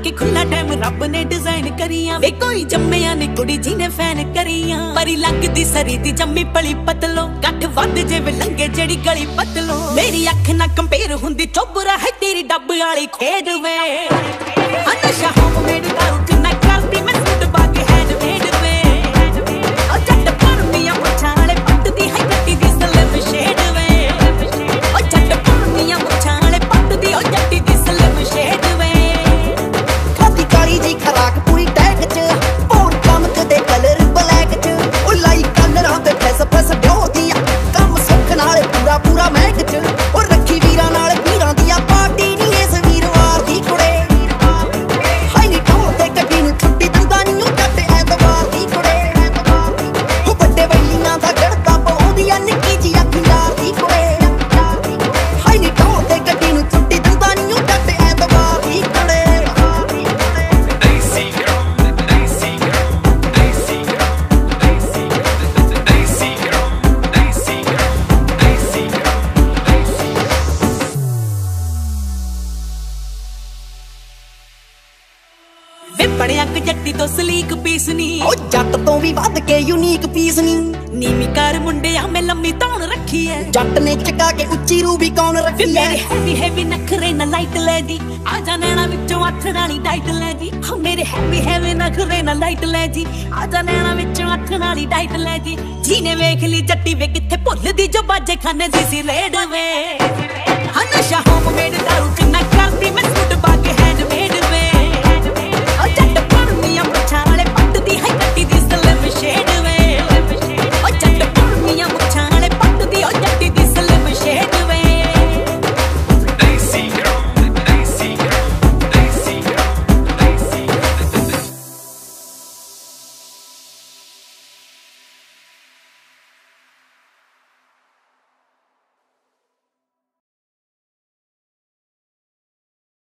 के खुला टाइम रब ने डिजाइन करिया वे कोई जम्मिया ने कुड़ी जी ने फैन करिया परी लगदी सरी दी जम्मी पली पतलो गठ वध जेवे लंगे जड़ी गली पतलो मेरी अख ना कंपेयर हुंदी चोबरा है तेरी डब वाली खेड वे नशा होममेड दारू किन्ना करदी मैं सूट बाके हैंडमेड वे ओ जट परमिया मुछाले पटदी है कट्टी दी सलम शेड वे ओ जट परमिया मुछाले पटदी ओ जट्टी दी सलम शेड वे खादी काली जी खराक पूरी टैग च और कमक दे कलर ब्लैक च ओ लाई कलरां ते फैस फैस ढोदी कम सुख नाल पूरा पूरा महक च ओ रखी वीरां नाल पीरां दिया पार्टी नी इस वीरवार दी कुड़े हाई नी टोल ते कड्डी नु छुट्टी दंदा नी जट ऐतवार दी कुड़े ओ बड्डे वैलियां दा गड़का पाउंदी आ निक्की जी अखी यार दी कुड़े हाई नी टोल ते कड्डी नु छुट्टी दंदा नी जट ऐतवार दी कुड़े वे बड़े अंग जट्टी तो सलीक पीस नी ओ जट तो भी वध के यूनिक पीस नी नीवी कार मुंडे आ मैं लम्मी तौण रखी है जट ने चका के उच्ची रूबी कौन रखी है मेरे हैवी हैवी नखरे ना लाइट ले जी आजा नैना विचों हथ नाली डाइट ले जी हाँ मेरे हैवी नखरे ना लाइट ले जी आजा नैना विचों हथ नाली डाइट ले जी जीने वेख ली जट्टी वे किथे भुल दी जो बाजे खाने दी सी रेड वे हाँ नशा होममेड दारू किन्ना करदी मैं सूट